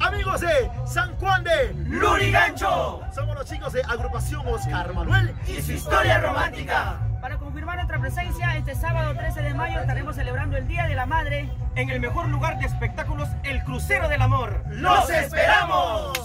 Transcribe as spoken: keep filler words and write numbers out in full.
amigos de San Juan de Lurigancho. Somos los chicos de agrupación Oscar Manuel y su historia romántica. Para confirmar nuestra presencia, este sábado trece de mayo estaremos celebrando el Día de la Madre en el mejor lugar de espectáculos, el Crucero del Amor. ¡Los esperamos!